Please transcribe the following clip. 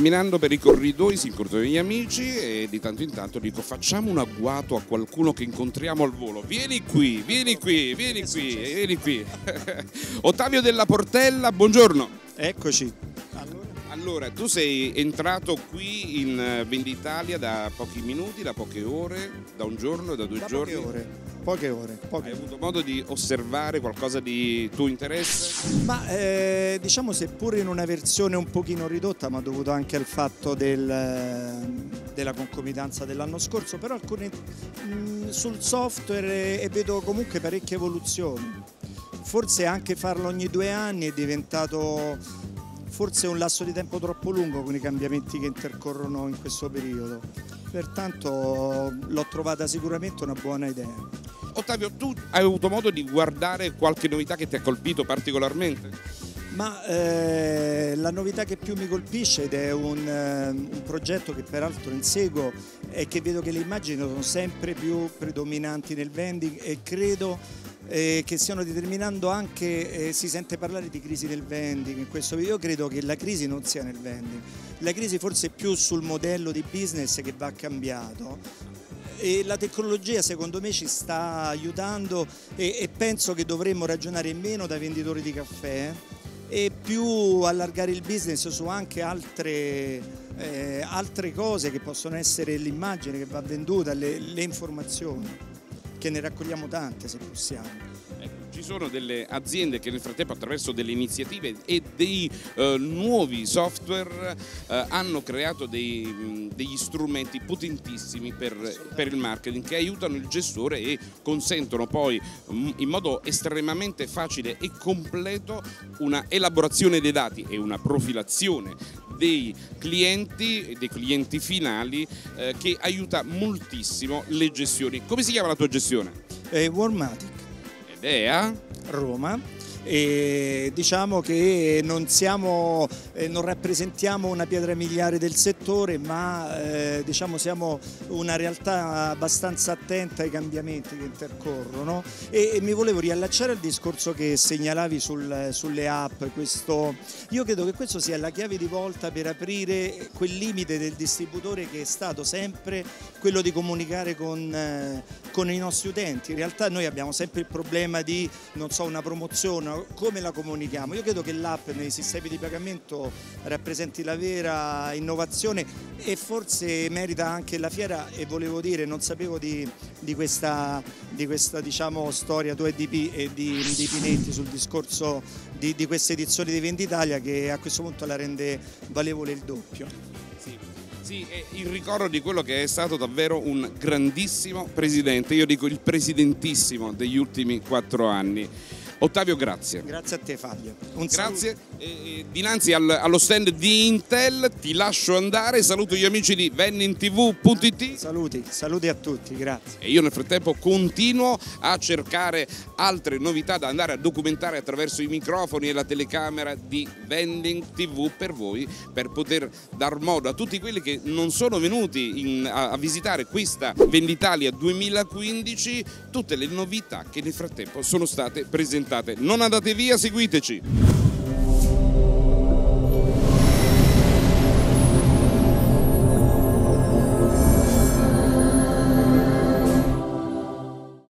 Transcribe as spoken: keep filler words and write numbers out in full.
camminando per i corridoi si incontrano gli amici e di tanto in tanto dico facciamo un agguato a qualcuno che incontriamo al volo. Vieni qui, vieni qui, vieni qui, vieni qui. Ottavio Della Portella, buongiorno. Eccoci. Allora. allora, tu sei entrato qui in Venditalia da pochi minuti, da poche ore, da un giorno, da due da giorni? Poche ore. Poche ore. Poche Hai ore. avuto modo di osservare qualcosa di tuo interesse? Ma eh, diciamo seppur in una versione un pochino ridotta, ma dovuto anche al fatto del, della concomitanza dell'anno scorso, però alcuni mh, sul software e vedo comunque parecchie evoluzioni. Forse anche farlo ogni due anni è diventato forse un lasso di tempo troppo lungo con i cambiamenti che intercorrono in questo periodo. Pertanto l'ho trovata sicuramente una buona idea. Ottavio, tu hai avuto modo di guardare qualche novità che ti ha colpito particolarmente? Ma eh, la novità che più mi colpisce ed è un, eh, un progetto che peraltro inseguo è che vedo che le immagini sono sempre più predominanti nel vending e credo eh, che stiano determinando anche, eh, si sente parlare di crisi del vending in questo video. Io credo che la crisi non sia nel vending, la crisi forse è più sul modello di business che va cambiato. E la tecnologia secondo me ci sta aiutando e, e penso che dovremmo ragionare meno da venditori di caffè e più allargare il business su anche altre, eh, altre cose che possono essere l'immagine che va venduta, le, le informazioni, che ne raccogliamo tante se possiamo. Ci sono delle aziende che nel frattempo attraverso delle iniziative e dei eh, nuovi software eh, hanno creato dei, mh, degli strumenti potentissimi per, per il marketing che aiutano il gestore e consentono poi mh, in modo estremamente facile e completo una elaborazione dei dati e una profilazione dei clienti e dei clienti finali eh, che aiuta moltissimo le gestioni. Come si chiama la tua gestione? Eh, Warmatic. È a Roma e diciamo che non siamo, eh, non rappresentiamo una pietra miliare del settore, ma eh, diciamo siamo una realtà abbastanza attenta ai cambiamenti che intercorrono e, e mi volevo riallacciare al discorso che segnalavi sul, sulle app. Questo, io credo che questo sia la chiave di volta per aprire quel limite del distributore che è stato sempre quello di comunicare con, eh, con i nostri utenti. In realtà noi abbiamo sempre il problema di, non so, una promozione, come la comunichiamo. Io credo che l'app nei sistemi di pagamento rappresenti la vera innovazione e forse merita anche la fiera. E volevo dire, non sapevo di, di questa, di questa diciamo, storia tua e di, e di, di Pinetti sul discorso di, di questa edizione di Venditalia che a questo punto la rende valevole il doppio. Sì. Sì, è il ricordo di quello che è stato davvero un grandissimo presidente, io dico il presidentissimo degli ultimi quattro anni. Ottavio, grazie. Grazie a te Fabio. Un grazie. E, dinanzi al, allo stand di Intel ti lascio andare, saluto gli amici di vending T V punto it. Saluti, saluti a tutti, grazie. E io nel frattempo continuo a cercare altre novità da andare a documentare attraverso i microfoni e la telecamera di Vending T V per voi, per poter dar modo a tutti quelli che non sono venuti in, a, a visitare questa Venditalia duemilaquindici tutte le novità che nel frattempo sono state presentate. Non andate via, seguiteci!